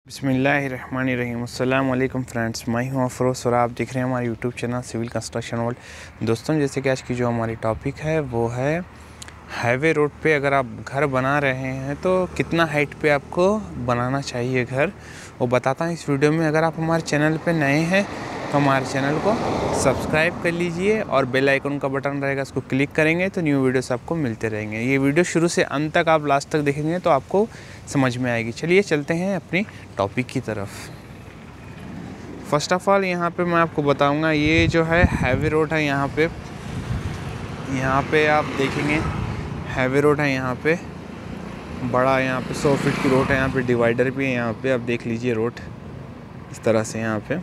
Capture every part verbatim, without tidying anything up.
बिस्मिल्लाहिर्रहमानिर्रहीम। अस्सलाम वालेकुम फ्रेंड्स, मैं हूं अफरोज़ और आप देख रहे हैं हमारे YouTube channel civil construction world. दोस्तों, जैसे कि आज की जो हमारी टॉपिक है वो है हाईवे रोड पे अगर आप घर बना रहे हैं तो कितना हाइट पे आपको बनाना चाहिए घर, वो बताता हूं इस वीडियो में। अगर आप हमारे चैनल पे नए हैं तो हमारे चैनल को सब्सक्राइब कर लीजिए और बेल आइकन का बटन रहेगा, उसको क्लिक करेंगे तो न्यू वीडियोस आपको मिलते रहेंगे। ये वीडियो शुरू से अंत तक आप लास्ट तक देखेंगे तो आपको समझ में आएगी। चलिए चलते हैं अपनी टॉपिक की तरफ। फर्स्ट ऑफ ऑल यहाँ पे मैं आपको बताऊंगा, ये जो है हाईवे रोड है। यहाँ पे यहाँ पे आप देखेंगे हाईवे रोड है। यहाँ पे बड़ा यहाँ पे सौ फीट की रोड है। यहाँ पे डिवाइडर भी है। यहाँ पे आप देख लीजिए रोड इस तरह से। यहाँ पे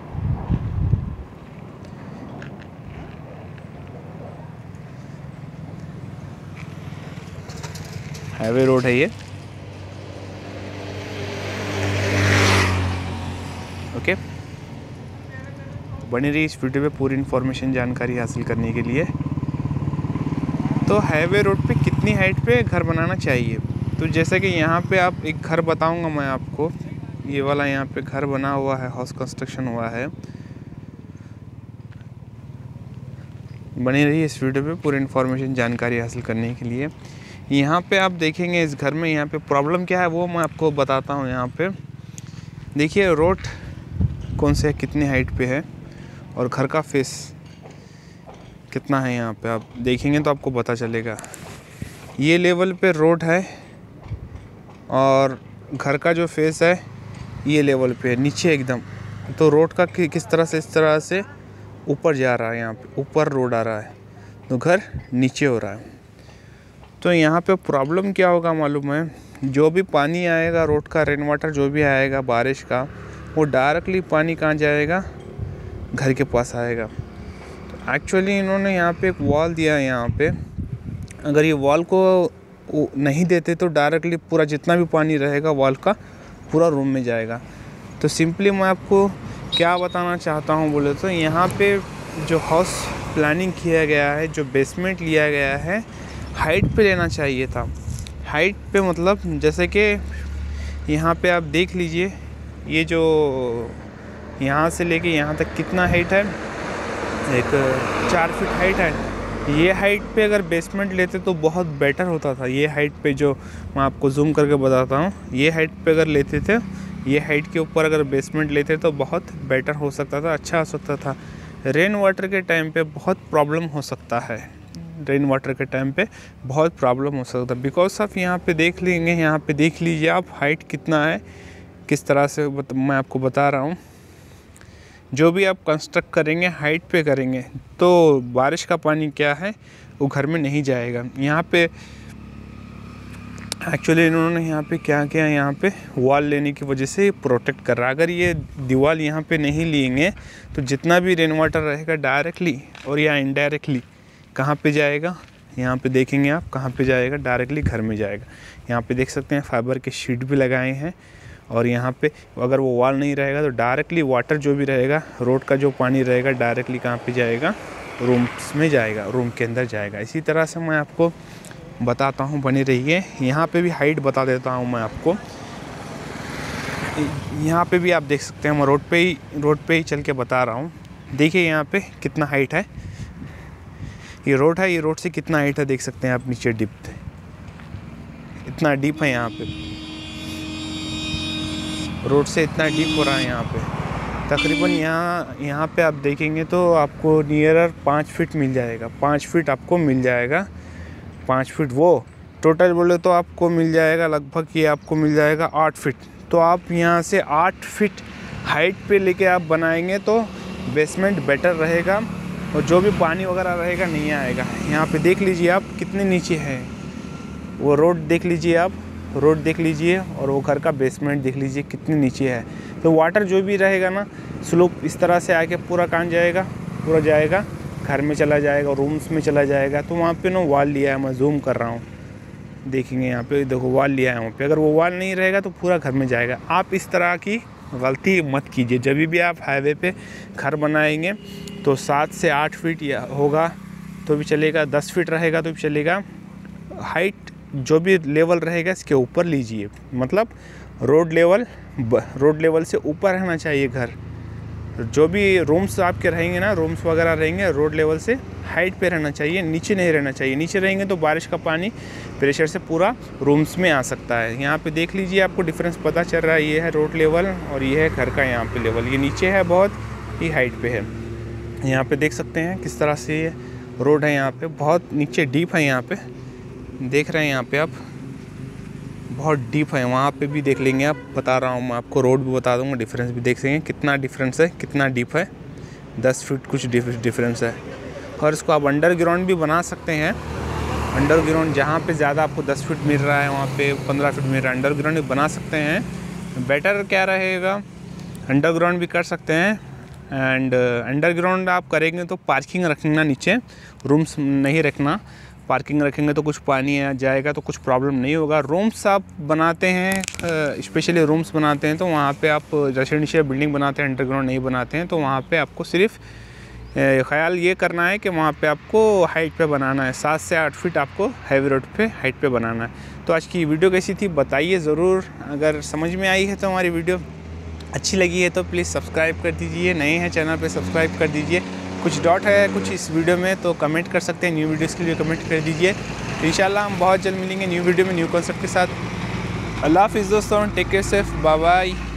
हाईवे रोड है ये। ओके, बनी रही इस वीडियो पे पूरी इन्फॉर्मेशन जानकारी हासिल करने के लिए। तो हाईवे रोड पे कितनी हाइट पे घर बनाना चाहिए, तो जैसे कि यहाँ पे आप एक घर बताऊंगा मैं आपको। ये वाला यहाँ पे घर बना हुआ है, हाउस कंस्ट्रक्शन हुआ है। बनी रही इस वीडियो पे पूरी इन्फॉर्मेशन जानकारी हासिल करने के लिए। यहाँ पे आप देखेंगे इस घर में यहाँ पे प्रॉब्लम क्या है वो मैं आपको बताता हूँ। यहाँ पे देखिए रोड कौन से कितनी हाइट पे है और घर का फेस कितना है। यहाँ पे आप देखेंगे तो आपको पता चलेगा। ये लेवल पे रोड है और घर का जो फेस है ये लेवल पे है, नीचे एकदम। तो रोड का कि, किस तरह से इस तरह से ऊपर जा रहा है। यहाँ पे ऊपर रोड आ रहा है तो घर नीचे हो रहा है। तो यहाँ पे प्रॉब्लम क्या होगा मालूम है, जो भी पानी आएगा रोड का, रेन वाटर जो भी आएगा बारिश का, वो डायरेक्टली पानी कहाँ जाएगा, घर के पास आएगा। तो एक्चुअली इन्होंने यहाँ पे एक वॉल दिया है। यहाँ पे अगर ये वॉल को नहीं देते तो डायरेक्टली पूरा जितना भी पानी रहेगा वॉल का पूरा रूम में जाएगा। तो सिंपली मैं आपको क्या बताना चाहता हूँ बोले तो, यहाँ पे जो हाउस प्लानिंग किया गया है, जो बेसमेंट लिया गया है, हाइट पे लेना चाहिए था। हाइट पे मतलब जैसे कि यहाँ पे आप देख लीजिए, ये जो यहाँ से लेके यहाँ तक कितना हाइट है, एक चार फीट हाइट है। ये हाइट पे अगर बेसमेंट लेते तो बहुत बेटर होता था। ये हाइट पे जो मैं आपको जूम करके बताता हूँ, ये हाइट पे अगर लेते थे, ये हाइट के ऊपर अगर बेसमेंट लेते तो बहुत बेटर हो सकता था, अच्छा हो सकता था। रेन वाटर के टाइम पे बहुत प्रॉब्लम हो सकता है। रेन वाटर के टाइम पे बहुत प्रॉब्लम हो सकता है। बिकॉज ऑफ यहाँ पे देख लेंगे, यहाँ पे देख लीजिए आप हाइट कितना है, किस तरह से मैं आपको बता रहा हूँ। जो भी आप कंस्ट्रक्ट करेंगे हाइट पे करेंगे तो बारिश का पानी क्या है वो घर में नहीं जाएगा। यहाँ पे एक्चुअली इन्होंने यहाँ पे क्या किया, यहाँ पे वॉल लेने की वजह से प्रोटेक्ट कर रहा है। अगर ये दीवार यहाँ पे नहीं लेंगे तो जितना भी रेन वाटर रहेगा डायरेक्टली और या इनडायरेक्टली कहाँ पे जाएगा, यहाँ पे देखेंगे आप कहाँ पे जाएगा, डायरेक्टली घर में जाएगा। यहाँ पे देख सकते हैं फाइबर के शीट भी लगाए हैं। और यहाँ पे अगर वो वॉल नहीं रहेगा तो डायरेक्टली वाटर जो भी रहेगा, रोड का जो पानी रहेगा, डायरेक्टली कहाँ पे जाएगा, रूम्स में जाएगा, रूम के अंदर जाएगा। इसी तरह से मैं आपको बताता हूँ, बनी रहिए। यहाँ पे भी हाइट बता देता हूँ मैं आपको। यहाँ पे भी आप देख सकते हैं, मैं रोड पे ही रोड पे ही चल के बता रहा हूँ। देखिए यहाँ पे कितना हाइट है। ये रोड है, ये रोड से कितना हाइट है देख सकते हैं आप। नीचे डीप इतना डीप है, यहाँ पे रोड से इतना डीप हो रहा है। यहाँ पे तकरीबन यहाँ यहाँ पे आप देखेंगे तो आपको नियरर पाँच फीट मिल जाएगा। पाँच फीट आपको मिल जाएगा। पाँच फीट वो टोटल बोले तो आपको मिल जाएगा लगभग, ये आपको मिल जाएगा आठ फीट। तो आप यहाँ से आठ फीट हाइट पे लेके आप बनाएंगे तो बेसमेंट बेटर रहेगा और जो भी पानी वगैरह रहेगा नहीं आएगा। यहाँ पे देख लीजिए आप कितने नीचे है, वो रोड देख लीजिए आप, रोड देख लीजिए और वो घर का बेसमेंट देख लीजिए कितनी नीचे है। तो वाटर जो भी रहेगा ना, स्लोप इस तरह से आके पूरा कहाँ जाएगा, पूरा जाएगा घर में चला जाएगा, रूम्स में चला जाएगा। तो वहाँ पे ना वॉल लिया है, मैं जूम कर रहा हूँ, देखेंगे यहाँ पे देखो वॉल लिया है वहाँ पे। अगर वो वॉल नहीं रहेगा तो पूरा घर में जाएगा। आप इस तरह की गलती मत कीजिए। जब भी आप हाईवे पे घर बनाएंगे तो सात से आठ फीट या होगा तो भी चलेगा, दस फीट रहेगा तो भी चलेगा। हाइट जो भी लेवल रहेगा इसके ऊपर लीजिए, मतलब रोड लेवल रोड लेवल से ऊपर रहना चाहिए घर। जो भी रूम्स आपके रहेंगे ना, रूम्स वगैरह रहेंगे, रोड लेवल से हाइट पे रहना चाहिए, नीचे नहीं रहना चाहिए। नीचे रहेंगे तो बारिश का पानी प्रेशर से पूरा रूम्स में आ सकता है। यहाँ पे देख लीजिए, आपको डिफरेंस पता चल रहा है। ये है रोड लेवल और ये है घर का यहाँ पे लेवल। ये नीचे है, बहुत ही हाइट पे है। यहाँ पे देख सकते हैं किस तरह से ये रोड है। यहाँ पे बहुत नीचे डीप है। यहाँ पे देख रहे हैं, यहाँ पे आप बहुत डीप है। वहाँ पे भी देख लेंगे आप, बता रहा हूँ मैं आपको, रोड भी बता दूँगा, डिफरेंस भी देख सकेंगे कितना डिफरेंस है, कितना डीप है। दस फीट कुछ डिफरेंस है। और इसको आप अंडरग्राउंड भी बना सकते हैं। अंडरग्राउंड जहाँ पे ज़्यादा आपको दस फीट मिल रहा है, वहाँ पे पंद्रह फीट मिल रहा है, अंडरग्राउंड भी बना सकते हैं। बेटर क्या रहेगा, अंडरग्राउंड भी कर सकते हैं। एंड अंडरग्राउंड आप करेंगे तो पार्किंग रखना, नीचे रूम्स नहीं रखना। पार्किंग रखेंगे तो कुछ पानी आ जाएगा तो कुछ प्रॉब्लम नहीं होगा। रूम्स आप बनाते हैं, स्पेशली रूम्स बनाते हैं तो वहाँ पे आप रेसिडेंशियल बिल्डिंग बनाते हैं, अंडरग्राउंड नहीं बनाते हैं, तो वहाँ पे आपको सिर्फ ख्याल ये करना है कि वहाँ पे आपको हाइट पे बनाना है। सात से आठ फीट आपको हैवी रोड पे हाइट पे बनाना है। तो आज की वीडियो कैसी थी बताइए ज़रूर। अगर समझ में आई है तो हमारी वीडियो अच्छी लगी है तो प्लीज़ सब्सक्राइब कर दीजिए। नए हैं चैनल पे सब्सक्राइब कर दीजिए। कुछ डॉट है कुछ इस वीडियो में तो कमेंट कर सकते हैं, न्यू वीडियोस के लिए कमेंट कर दीजिए। इंशाल्लाह हम बहुत जल्द मिलेंगे न्यू वीडियो में न्यू कॉन्सेप्ट के साथ। अल्लाह हाफिज़ दोस्तों, take care, safe, bye bye.